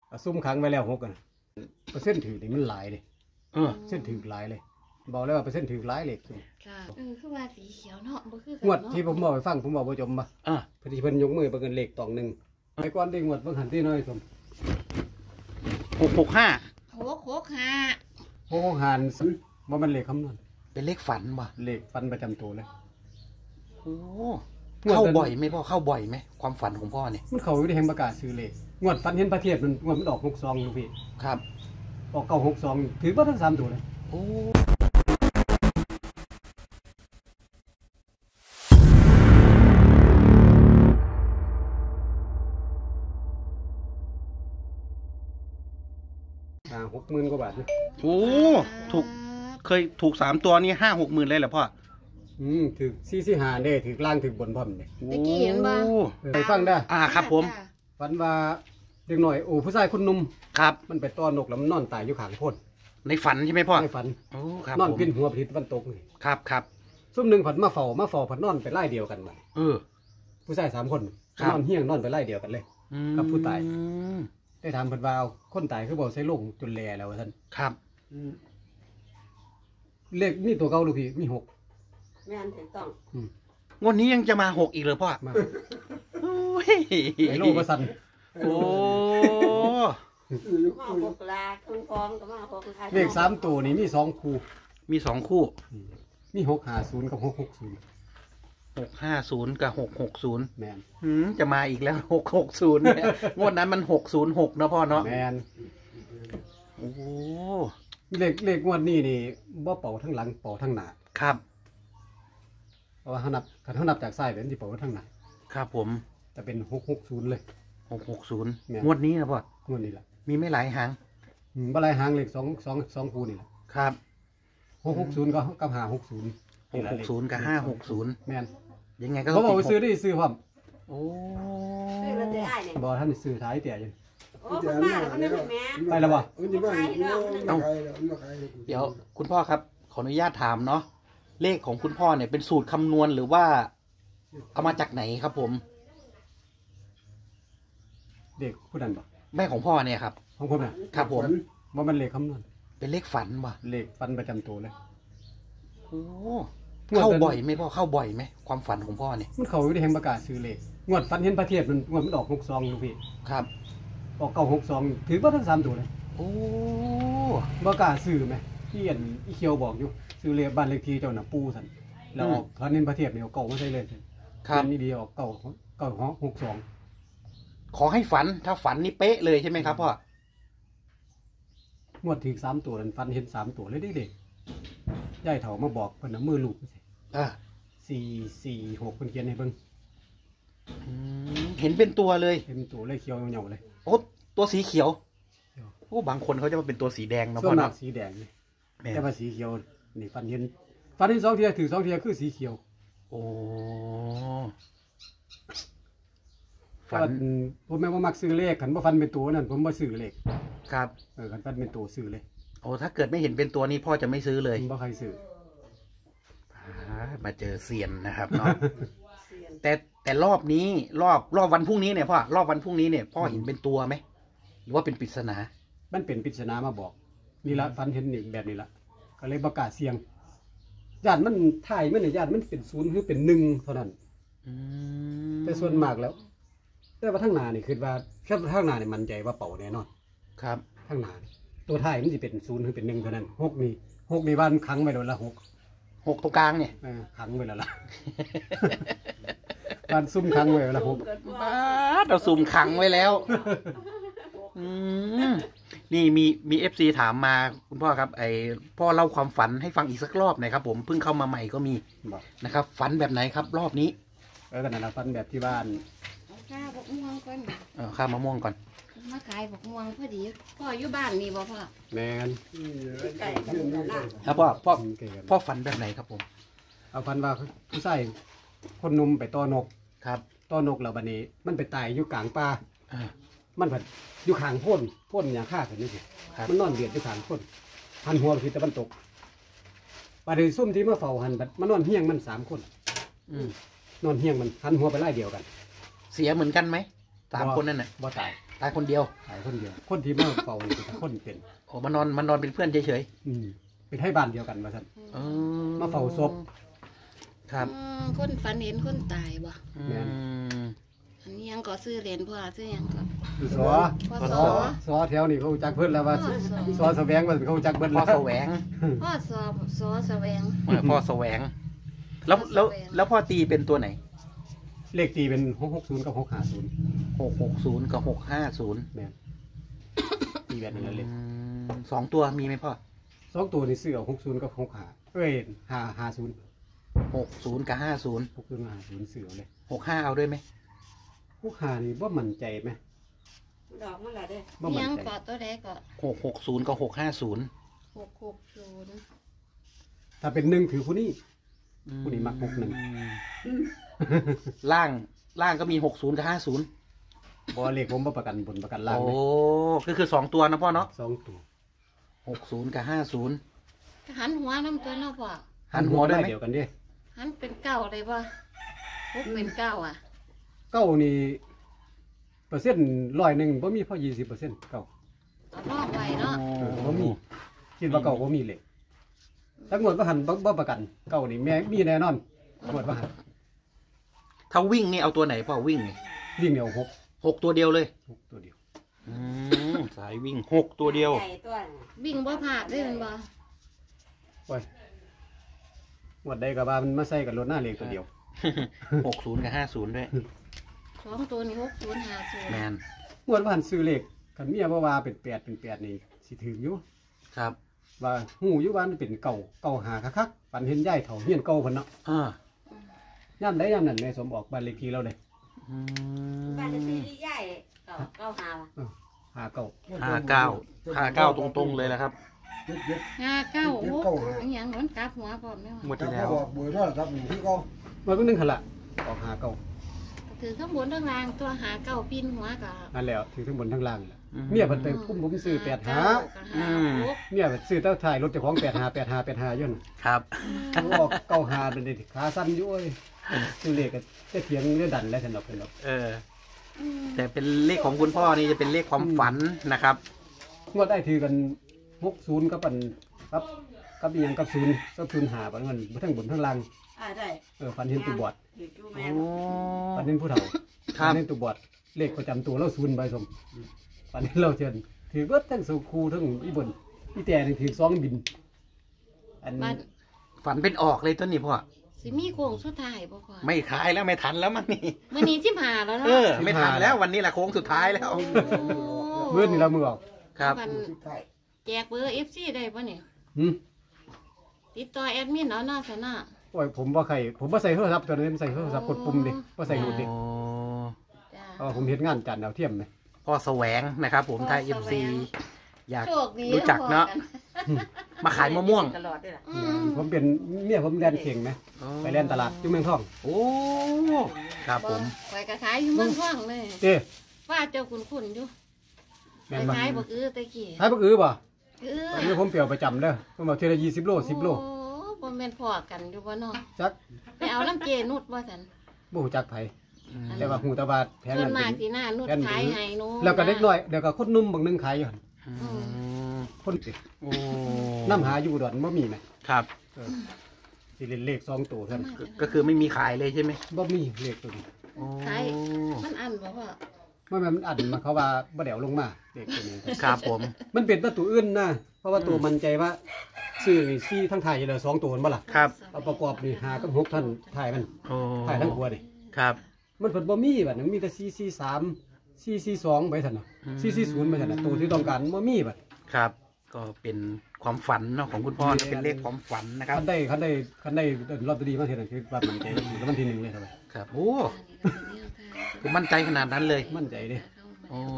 ซุ่มขังไว้แล้ว6กันเปอร์เซ็นต์ถือนี่มันหลายเลยเส้นถือหลายเลยบอกเลยว่าเปอร์เซ็นต์ถือหลายเลยค่ะคือว่าสีเขียวเนาะบ่คือกันงวดที่ผมบอกไปฟังผมบอกว่าจมมาพอดีเพิ่นยกมือเบิ่งเลขตอง1ไอ้ก้อนที่งวดเบิ่งหันที่น้อยสม 665 หันว่ามันเลขคำนวณเป็นเลขฝันบ่เลขฟันประจำตัวเลยโอ้เข้าบ่อยไหมพ่อเข้าบ่อยไหมความฝันของพ่อเนี่ยมันเขาอยู่ในแห่งประกาศซื้อเลขงวดฟันเห็นประเทศมันงวดมันออก62ลูกพี่ครับออก962ถือว่าทั้ง3ตัวเลยโอ้ 60,000 กว่าบาทนะโอ้เคยถูก3ตัวนี่50,000เลยเหรอพ่อถือ445ได้ถือล่างถือบนพร้อมเด้ตะกี้เห็นบ่ไปฟังได้ครับผมฝันว่าเด็กหน่อยผู้ชายคนหนุ่มครับมันไปต้อนนกแล้วมันนอนตายอยู่ข้างโพดในฝันใช่ไหมพ่อในฝันครับนอนปิ้นหัวไปทิศตะวันตกนี่ครับซุ่มหนึ่งผัดมาเฝ้าผัดนอนไปไล่เดียวกันมาผู้ชาย3 คนนอนเฮี้ยงนอนไปไล่เดียวกันเลยกับผู้ตายได้ถามเพิ่นว่าคนตายคือบอกใส่ลงจนแลแล้วท่านครับเลขนี่ตัวเก่าลูกพี่มี6 แม่นถูกต้องงวดนี้ยังจะมา6อีกเหรอพ่อมาโอ้ยไอ้โลกสั่นโอ้ 6ลาคงพร้อมก็มา6 เลข3ตัวนี้มี2คู่มี650กับ660 650กับ660 แม่นจะมาอีกแล้ว660เนี่ยงวดนั้นมัน606นะพ่อเนาะแม่นโอ้เลขงวดนี้นี่บ่เป่าทั้งหลังเป่าทั้งหน้าครับเพราะว่าเขานับจากซ้ายเป็นที่เป่าทั้งหน้าครับผมแต่เป็น660เลย 660งวดนี้นะพ่องวดนี้ล่ะมีไม่หลายหางบ่หลายหางเลข2คู่นี่ล่ะครับ 660กับ560 660กับ560 แม่นยังไงก็เขาบอกว่าซื้อได้ซื้อพร้อมโอ้ซื้อแล้วได้เนี่ยบ่ท่านซื้อท้ายเตี่ยอยู่ไปแล้วบ่เดี๋ยวคุณพ่อครับขออนุญาตถามเนาะเลขของคุณพ่อเนี่ยเป็นสูตรคำนวณหรือว่าเอามาจากไหนครับผมเด็กผู้นั้นบ่แม่ของพ่อเนี่ยครับของผมน่ะครับผมว่ามันเลขคำนวณเป็นเลขฝันบ่เลขฟันประจำตัวเลยโอ้เข้าบ่อยไหมพ่อเข้าบ่อยไหมความฝันของพ่อเนี่ยมันเขาอยู่ในแห่งประกาศซื้อเลขงวดฟันเห็นประเทศมันงวดมันออก62ลูกพี่ครับออก962ถือว่าทั้ง3ตัวเลยโอ้บ่กล้าซื้อไหมที่อีเขียวบอกอยู่ซื้อเลขบ้านเลขที่เจ้าน่ะปูสั่นแล้วออกฟันเห็นประเทศนี่เอาเก่ามาใส่เลยครับนี่ดีออก962 ขอให้ฝันถ้าฝันนี่เป๊ะเลยใช่ไหมครับพ่องวดถึง3ตัวนั้นฟันเห็น3ตัวเลยเด็กๆยายเฒ่ามาบอกเพิ่นน่ะมือลูก446เพิ่นเขียนให้เบิ่งเห็นเป็นตัวเลยเห็นตัวเลยเขียวเหนียวเลยโอ้ตัวสีเขียวโอ้บางคนเขาจะมาเป็นตัวสีแดงนะพ่อเนาะสีแดงนี่แต่ว่าสีเขียวนี่ฟันเห็น2เทียถือ2เทียคือสีเขียวโอ้ฝันผมแม่ว่ามักซื้อเลขขันบ่ฟันเป็นตัวนั่นผมบ่ซื้อเลขครับขันฟันเป็นตัวซื้อเลยโอ้ถ้าเกิดไม่เห็นเป็นตัวนี้พ่อจะไม่ซื้อเลยบ่ใครซื้อมาเจอเซียนนะครับเนาะแต่รอบนี้รอบวันพรุ่งนี้เนี่ยพ่อรอบวันพรุ่งนี้เนี่ยพ่อเห็นเป็นตัวไหมหรือว่าเป็นปริศนามันเป็นปริศนามาบอกนี่ละฟันเห็นนี่แบบนี้ละก็เลยประกาศเสียงญาติมันถ่ายมันเนี่ยญาติมันเป็น0หรือเป็น1เท่านั้นแต่ส่วนมากแล้วแต่ว่าทั้งหน้านี่คือว่าแค่ทั้งหน้านี่มั่นใจว่าเป่าแน่นอนครับทั้งหน้าตัวถ่ายมันจะเป็น0หรือเป็น1เท่านั้น6นี่บ้านขังไว้โดนละ6 ตรงกลางเนี่ยขังไว้แล้วล่ะบ้านซุ่มขังไว้แล้ว6 บ้านเราซุ่มขังไว้แล้วนี่มีFC ถามมาคุณพ่อครับพ่อเล่าความฝันให้ฟังอีกสักรอบหน่อยครับผมเพิ่งเข้ามาใหม่ก็มีนะครับฝันแบบไหนครับรอบนี้ก็นั่นนะฝันแบบที่บ้านข้าวบกม่วงก่อนข้าวมะม่วงก่อนมาขายบกม่วงพอดีพ่ออยู่บ้านนี่บ่พ่อแม่นครับพ่อฝันแบบไหนครับผมเอาฝันว่าผู้ชายคนหนุ่มไปต้อนกครับต้อนกแล้วบัดนี้มันไปตายอยู่กลางป่ามันผัดอยู่ข้างพ่นอย่างฆ่ากันนี่สิมันนอนเบียดอยู่ข้างพ่นหันหัวไปทิศตะวันตกประเดี๋ยวซุ่มที่มาเฝ้าหันบัดมันนอนเฮี้ยงมัน3 คนนอนเฮี้ยงมันหันหัวไปไล่เดียวกันเสียเหมือนกันไหม3 คนนั่นน่ะบ่ตายตายคนเดียวตายคนเดียวคนที่มาเฝ้านี่เป็นคนเป็นโอ้มานอนเป็นเพื่อนเฉยเป็นให้บ้านเดียวกันว่าซั่นๆมาเฝ้าศพครับคนฝันเห็นคนตายบ่แม่นอันนี้ยังก็ซื้อเหรียญพ่อซื้อหยังก็คือสอพ่อสสออสอแถวนี่เขาจักเพิ่นแล้วว่าสอแสวงว่าเขาจักเบิ่นพ่อแล้วแสวงพ่อสอแสวงพ่อแสวง แล้วพ่อตีเป็นตัวไหนเลขตีเป็น660กับ650 660 กับ 650 แม่นตีแบบนั้นเลย 2 ตัวมีไหมพ่อสองตัวนี่ซื้อเอา60กับ65เอ้ย550 60 กับ 50 60 50ซื้อเอาเลย 65 เอาด้วยไหม 65นี่บ่มั่นใจไหมดอกมันละเด้อบ่ยัมั่งนใจก็ตัวใดก็ 660 กับ 650 660 ถ้าเป็น1ถือผู้นี้ ผู้นี้มัก61 ล่างก็มี 60 กับ 50 บ่เลขผมบ่ประกันบนประกันล่างโอ้เลยคือ2 ตัวนะพ่อเนาะสองตัว 60 กับ 50 หันหัวน้ำตัวเนาะพ่อหันหัวได้ไหมเดียวกันเด้หันเป็นเก้าเลยป่ะพวกเป็นเก้าอ่ะเก้านี่เปอร์เซ็นต์100บ่มีพอ20%เก้าเอาลอกไว้เนาะบ่มีคิดว่าเก้าบ่มีเลยถ้างวดว่าหันบ่ประกันเก้านี่แม่มีแน่นอนงวดว่าหันถ้าวิ่งนี่เอาตัวไหนพ่อวิ่งนี่วิ่งเดียว 6 ตัวเดียวเลย 6ตัวเดียวสายวิ่ง 6 ตัวเดียวใหญ่ตัวน่ะวิ่งบ่พลาดได้มันบ่โอ้ยงวดใดก็ว่ามันมาใส่กับรถหน้าเลขตัวเดียว 60 กับ 50 ด้วยสองตัวนี่6050 แมนงวดว่าหันซื้อเลขคันเมียบ่ว่าเป็น8นี่สิถึงอยู่ครับว่าหูอยู่ว่ามันเป็นเก่าหาคักๆฝันเห็นยายเฒ่าเฮียนเก่าเพิ่นเนาะ ย่ำใดย่ำนั้นแม่สมออกบ้านเลขที่เราเลยบ้านจะซื้อใหญ่เก้าหาว่ะหาเก่า 59 ตรงๆเลยนะครับ 59โอ้ยยังมันกลับหัวพร้อมแม่หมว่าดที่แล้วบอกเบอร์โทรศัพท์อยู่ที่เขามันก็นึงขนละออกหาเก่าถือข้างบนข้างล่างตัวหาเก้าปีนหัวก็นั่นแหละถือทั้งบนทั้งล่างแหละเมียเพิ่นไปคุ้มผมซื้อ8หาเมียเพิ่นซื้อเต้าถ่ายรถเจ้าของ8หาอยู่นั่นครับออกเก่าหาเป็นขาสั้นอยู่เอ้ยซื้อเลขก็จะเถียงเรื่องดันแล้วสนอกเป็นหรอกแต่เป็นเลขของคุณพ่อนี่จะเป็นเลขความฝันนะครับงวดได้ถือกัน60กับอันกับอีหยังกับ0หาบ่เงินบ่ทั้งบนทั้งล่างได้ฝันเห็นตัวบอดถือจูแม่ฝันเห็นผู้เฒ่าครับฝันเห็นตัวบอดเลขประจำตัวเรา0ใบสมฝันเห็นเราเชิญถือเบิดทั้งสุคูทั้งอีบนอีแต่นี่ถือ2บินอันมันฝันเป็นออกเลยต้นนี้พ่อสิมีโค้งสุดท้ายบ่พ่อไม่ขายแล้วไม่ทันแล้วมันนี่มื้อนี้15แล้วเนาะไม่ทันแล้ววันนี้แหละโค้งสุดท้ายแล้วมื้อนี่เรามือออกครับมันใช่แจกเบอร์ FC ได้ป่ะเนี่ยหืมติดต่อแอดมินเอาเนาะซะเนาะโอ้ยผมบ่ใส่โทรศัพท์ตัวนั้นใส่โทรศัพท์กดปุ่มดิบ่ใส่หูดิจ้าเพราะว่าผมเฮ็ดงานจานดาวเทียมไหมพ่อแสวงนะครับ ผมไทยพ่อแสวง FC อยากโชคดีรู้จักเนาะ มาขายมะม่วงตลอดด้วยล่ะอืมผมเป็นเมียผมแล่นเข่งไหมไปแล่นตลาดอยู่เมืองทองโอ้ครับผมไปกระขายอยู่เมืองท่องเลยเด้ว่าเจ้าคุณอยู่ไปแม่นบ่ขายบ่คือตะกี้ขายบ่อือบ่คืออันนี้ผมเปรียวประจำเด้อผมเอาเทื่อละ20โล10โลโอ้บ่แม่นพอกันอยู่บ่เนาะจักไปเอาน้ำเจนุดบ่ซั่นบ่ฮู้จักไผแต่ว่าฮู้แต่ว่าแผนส่วนั้น นมาเป็กนสิหน้านุดแผ่นขายให้หนูแล้วก็เด็กน้อยเดี๋ยวก็คนหนุ่มบางหนึงขายอยู่หั่น คนติโอ้น้ำหาอยู่อุดอนบ่มีไหมครับสิเล่นเลข2ตัวเท่านั้นก็คือไม่มีขายเลยใช่ไหมบ่มีเลขตัวนี้ขายมันอันบ่พ่อมันอัดมาเขาว่าบ่ได้เอาลงมาเลขตัวนี้ครับผมมันเป็นประตูอื่นนะเพราะว่าตัวมันใจว่าซื้อนี่4ทั้งถ่ายอยู่แล้ว2ตัวบ่ล่ะครับเอาประกอบนี่5กับ6ท่านถ่ายมันโอ้ถ่ายทั้งหัวนี่ครับมันเพิ่นบ่มีบัดนั้นมีแต่443 442ไปซั่นน่ะ440ไปซั่นน่ะตัวที่ต้องการบ่มีบัดครับ ก็เป็นความฝันเนาะของคุณพ่อนะเป็นเลขความฝันนะครับคันได้ลอตเตอรี่มาเฮ็ดนั่นคือว่ามันใจแล้ววันที่1เลยเท่าไหร่ครับโอ้คือมั่นใจขนาดนั้นเลยมั่นใจเด้โอ้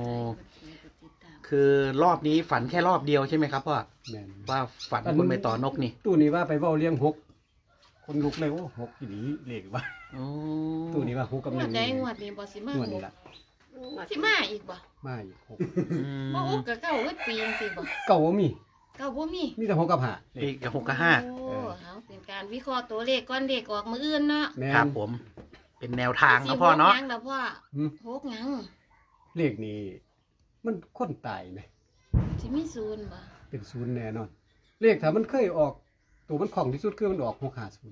คือรอบนี้ฝันแค่รอบเดียวใช่ไหมครับพ่อแม่นว่าฝันคุณไปต่อนกนี่ตู้นี้ว่าไปเว้าเลี้ยง6คนลุกเลยโอ้6อีหลีเลขว่าโอ้ตู้นี้ว่า6กับงวดใด 1 งวดนี้บ่สิมางวดนี้ล่ะสิมาอีกบ่มาอีกบ่อุกก็เก้าเวิดปีจังซี่บ่ 6เก่าบ่มีเก้าบ่มีมีแต่6กับ5เลปีขกับ6 กับ 5 โอ้เอาเป็นการวิเคราะห์ตัวเลขก่อนเลขออกมื้ออื่นเนาะแม่ครับนผม เป็นแนวทางนะพ่อเนาะสิหกหยังล่ะพ่อหืมหกหยังเลขนี้มันคนตายไหมสิมีศูนย์บ่เป็นศูนย์แน่นอน เลขถ้ามันเคยออกตัวมันของที่สุดคือมันออก650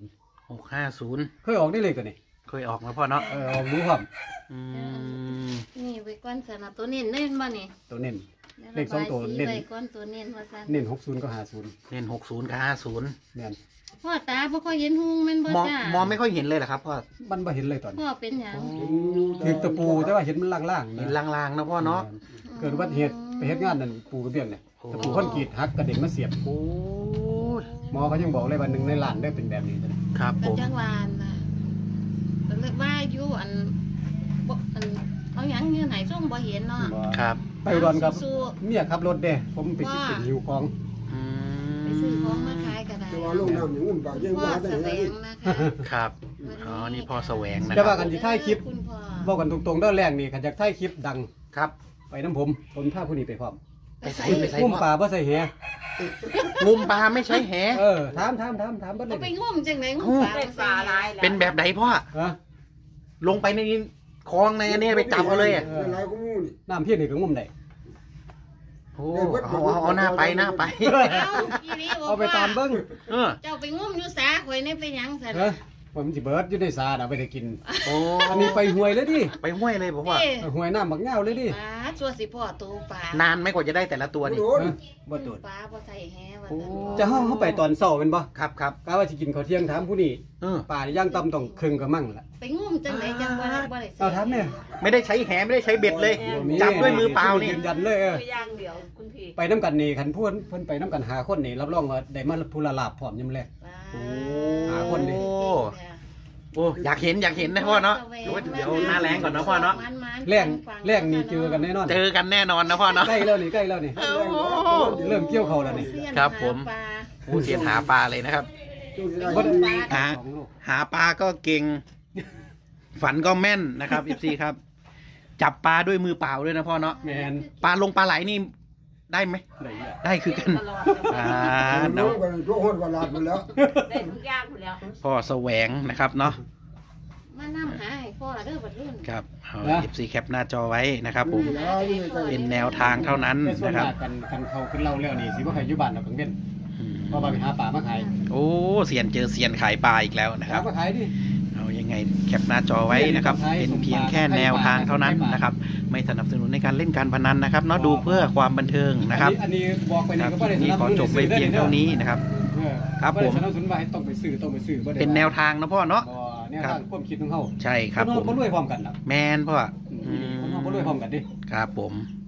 650 เคยออกได้เลขตัวนี้เคยออกมาพ่อเนาะออกรู้ความอืมนี่ไว้ก่อนสนะตัวเน้นเน้นบ่นี่ตัวเน้นดี๋ยวเลขสองตัวระบายสีเน้นไว้ก่อนตัวเน้นว่าซั่นเน้น60กับ50 เล่น60กับ50 แม่นพ่อตาบ่ค่อยเห็นหุงแม่นบ่มองจ้ามองไม่ค่อยเห็นเลยเหรอครับพ่อมันบ่เห็นเลยตอนพ่นี้อเป็นหยังถือตะปูแต่ว่าเห็นมันล่างๆเห็นนะลางๆนะพ่อเนาะเกิดอุบัติเหตุไปเฮ็ดงานนั่นปูกระเบื้องเนี่ยโอ้ตะปูคอนกรีตหักกระเด็นมาเสียบโอ้ยหมอเขายังบอกเลยว่า1ในล้านได้เป็นแบบนี้จ้ะครับก็ผมจังหวานน่ะก็เลยว่าอยู่อันบ่อันเอาหยังอยู่ไหนส่งบ่เห็นเนาะครับไปอุดรครับสู้เมียขับรถเด้ผมไปกินเป็นหิวของอืๆไปซื้อของมาขายก็ได้แต่ว่าลงน้ำอย่างนั้นปากยังพ่อว่าได้แสวไงงนะคะครับอ๋อนี่พ่อแสวงนะแต่ครัว่าบกันสิถ่ายคลิปคุณพ่อบอกกันตรงๆเด้อแรงนี่คันอยากถ่ายคลิปดังครับไปน้ำผมพาผู้นี้ไปพร้อมไปใส่ไปใส่งุ่มพ่อปลาบ่ใส่แหงุมปลาไม่ใช้แหถามเบ่เลเอายไปงุ่มจังไหนงุ่มปลาเป็นปลาลายแล้วเป็นแบบไหนพ่อฮะลงไปในคลองในอันนี้ไปจับเอาเลยอะเป็นไรก็มูนี่น้ำเพี้ยนนี่ก็งุ่มได้โอ้เอาหน้าไปหน้าไปเอาอีหลีบ่เอาไปตามเบิ่งเออเจ้าไปงุ่มอยู่สาข่อยนี่ไปหยังซั่นเฮ้ยผมสิเบิดอยู่ในสาน่ะไปได้กินโอ้อันนี้ไปห้วยเลยดิไปห้วยเลยบอกว่าเอ้ห้วยน้ำบักเหงาเลยดิปลาชัวสิพ่อตูปลานานไหม่กว่าจะได้แต่ละตัวนี่โดนฮะบ่โดดปลาบ่ใส่แฮว่าโอ้ซั่นจะเฮาไปตอนเช้าแม่นบ่ครับครับกะว่าสิกินข้าวเที่ยงถามผู้นี้เออป่านี่ย่างต่ำต้องครึ่งกะมั่งล่ะไปงุ่มจังไหนจังบ่ได้บ่ได้เอาถามแม่ไม่ได้ใช้แหไม่ได้ใช้เบ็ดเลย จับด้วยมือเปล่านี่ยืนยันเลยเออตัวอย่างเดียวคุณพี่ไปน้ำกันนี่คันเพิ่นไปน้ำกันหาคนนี่รับรองว่าได้มาผู้ละลาบพร้อมยามแลกโอ้หาคนดิโอ้อยากเห็นนะพ่อเนาะเดี๋ยวหน้าแรงก่อนเนาะพ่อเนาะแรงนี่เจอกันแน่นอนเจอกันแน่นอนนะพ่อเนาะใกล้แล้วนี่โอ้โหเริ่มเกี่ยวเขาแล้วนี่ครับผม โอ้เสียนหาปลาเลยนะครับช่วงที่ได้บ่ได้หาสองโลหาปลาก็เก่ง ฝันก็แม่นนะครับอีซีครับ จับปลาด้วยมือเปล่าด้วยนะพ่อเนาะแม่นปลาลงปลาไหลนี่ได้ไหมได้อีกแล้วได้คือกันตลอดอ่าน้เนาะองกันทั่วโหดวลาดหมดแล้วได้ทุกอย่างหมดแล้วพ่อแสวงนะครับเนาะมานำหาให้พ่อเด้อบัดรุ่นครับเอาFC แคปหน้าจอไว้นะครับผม เป็นแนวทางเท่านั้นแต่ส่วนนะครับมากกันเขาขึ้นเล่าแล้วนี่สิบ่ใครอยู่บ้านดอกกังเว้นอืมเพราะว่าไปหาปลามาขายโอ้เซียนเจอเซียนขายปลาอีกแล้วนะคหารับมาขายดิเอายังไงแคปหน้าจอไว้นะครับ เป็นเพียงแค่แนวทางเท่านั้นนะครับ ไม่สนับสนุนในการเล่นการพนันนะครับเนาะดูเพื่อความบันเทิงนะครับอันนี้บอกไปคนี่รับก็บ่ได้นี่ขอจบไว้เพียงเท่านี้นะครับเออครับผมบ่ได้สนับสนุนว่าให้ต้องไปซื้อบ่ได้เป็นแนวทางนะพ่อเนาะบ่แนวทางความคิดของเฮาใช่ครับนผเฮาม บ่รวยพร้อมกันดอกแมนพ่อคนเฮาบ่รวยพร้อมกันดิครับผมเ